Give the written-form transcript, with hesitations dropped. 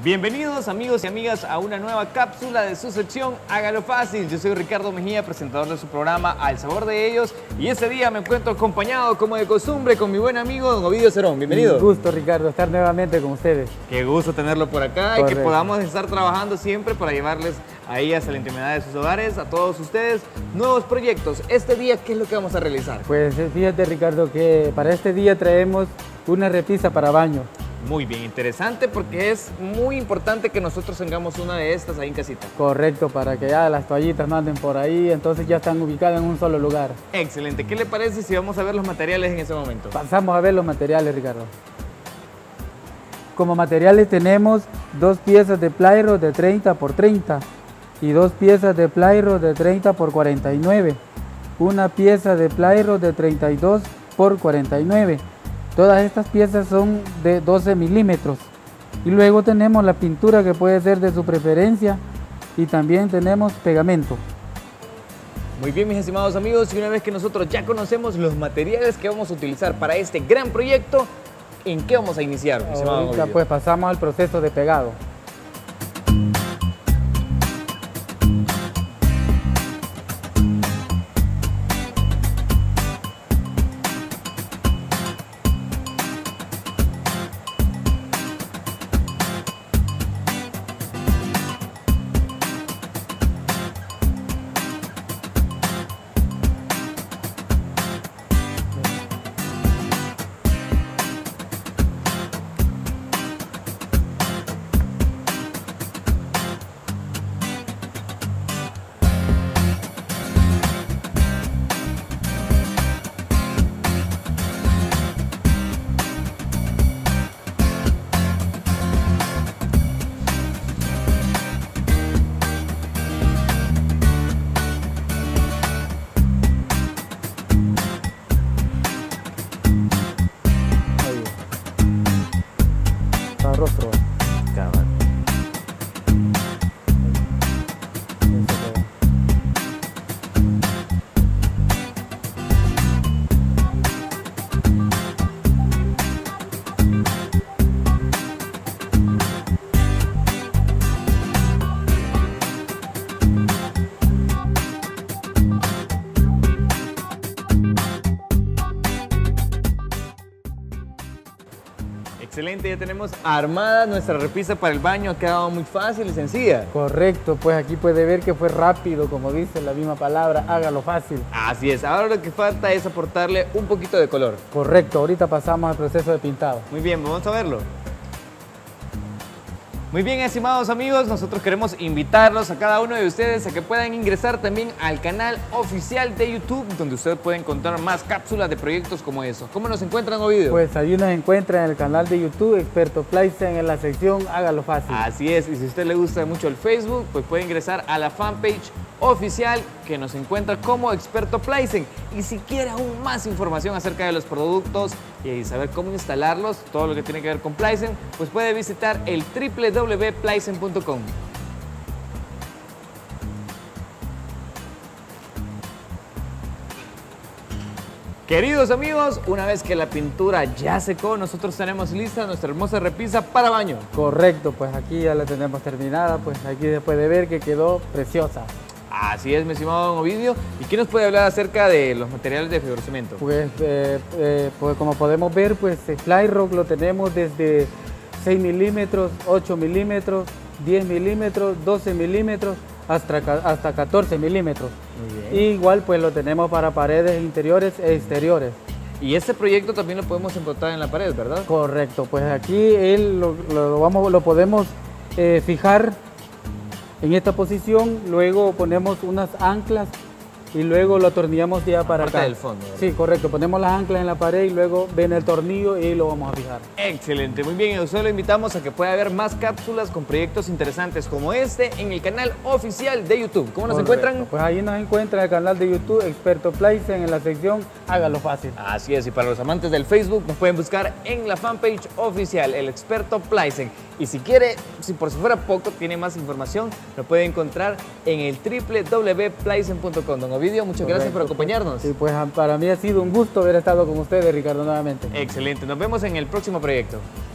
Bienvenidos amigos y amigas a una nueva cápsula de su sección Hágalo Fácil. Yo soy Ricardo Mejía, presentador de su programa Al Sabor de Ellos, y este día me encuentro acompañado como de costumbre con mi buen amigo Don Ovidio Cerón. Bienvenido. Un gusto, Ricardo, estar nuevamente con ustedes. Qué gusto tenerlo por acá. Correcto. Y que podamos estar trabajando siempre para llevarles ahí hasta la intimidad de sus hogares, a todos ustedes, nuevos proyectos. Este día, ¿qué es lo que vamos a realizar? Pues fíjate, Ricardo, que para este día traemos una repisa para baño. Muy bien, interesante, porque es muy importante que nosotros tengamos una de estas ahí en casita. Correcto, para que ya las toallitas no anden por ahí, entonces ya están ubicadas en un solo lugar. Excelente. ¿Qué le parece si vamos a ver los materiales en ese momento? Pasamos a ver los materiales, Ricardo. Como materiales tenemos 2 piezas de plyro de 30 por 30 y 2 piezas de plyro de 30 por 49, una pieza de plyro de 32 por 49. Todas estas piezas son de 12 milímetros. Y luego tenemos la pintura, que puede ser de su preferencia, y también tenemos pegamento. Muy bien, mis estimados amigos, y una vez que nosotros ya conocemos los materiales que vamos a utilizar para este gran proyecto, ¿en qué vamos a iniciar? Ahorita pues pasamos al proceso de pegado. Rostro. Excelente, ya tenemos armada nuestra repisa para el baño, ha quedado muy fácil y sencilla. Correcto, pues aquí puede ver que fue rápido, como dice la misma palabra, hágalo fácil. Así es, ahora lo que falta es aportarle un poquito de color. Correcto, ahorita pasamos al proceso de pintado. Muy bien, vamos a verlo. Muy bien, estimados amigos, nosotros queremos invitarlos a cada uno de ustedes a que puedan ingresar también al canal oficial de YouTube, donde usted puede encontrar más cápsulas de proyectos como eso. ¿Cómo nos encuentran, Ovidio? Pues ahí nos encuentran en el canal de YouTube Experto Plysen, en la sección Hágalo Fácil. Así es, y si a usted le gusta mucho el Facebook, pues puede ingresar a la fanpage oficial, que nos encuentra como Experto Plysen. Y si quiere aún más información acerca de los productos y saber cómo instalarlos, todo lo que tiene que ver con Plysen, pues puede visitar el www.plysen.com. Queridos amigos, una vez que la pintura ya secó, nosotros tenemos lista nuestra hermosa repisa para baño. Correcto, pues aquí ya la tenemos terminada, pues aquí se puede ver que quedó preciosa. Así es, mi estimado Don Ovidio. ¿Y qué nos puede hablar acerca de los materiales de fibrocemento? Pues como podemos ver, pues el Flyrock lo tenemos desde 6 milímetros, 8 milímetros, 10 milímetros, 12 milímetros, hasta 14 milímetros. Muy bien. Igual pues lo tenemos para paredes interiores e exteriores. Y este proyecto también lo podemos encontrar en la pared, ¿verdad? Correcto, pues aquí lo podemos fijar en esta posición, luego ponemos unas anclas y luego lo atornillamos ya para acá. Del fondo, ¿verdad? Sí, correcto. Ponemos las anclas en la pared y luego viene el tornillo y lo vamos a fijar. Excelente, muy bien. Y a usted lo invitamos a que pueda ver más cápsulas con proyectos interesantes como este en el canal oficial de YouTube. ¿Cómo nos encuentran? Pues ahí nos encuentra el canal de YouTube Experto Plysen, en la sección Hágalo Fácil. Así es, y para los amantes del Facebook nos pueden buscar en la fanpage oficial, el Experto Plysen. Y si quiere, si por si fuera poco, tiene más información, lo puede encontrar en el www.plysen.com. Don Ovidio, muchas gracias por acompañarnos. Sí, pues para mí ha sido un gusto haber estado con ustedes, Ricardo, nuevamente. Excelente, nos vemos en el próximo proyecto.